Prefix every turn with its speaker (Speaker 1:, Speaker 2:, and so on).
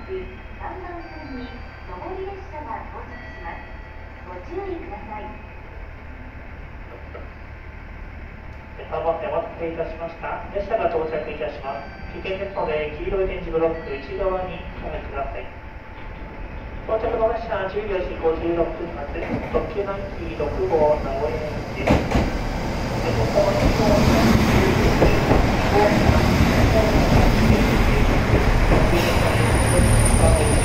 Speaker 1: 3番線に上り列車が到着します。ご注意ください。
Speaker 2: 3番線お待たせいたしました。列車が到着いたします。危険ですので、黄色い点字ブロック内側にお止めください。到着の列車14時56分発、特急南紀6号名古屋行きです。ここ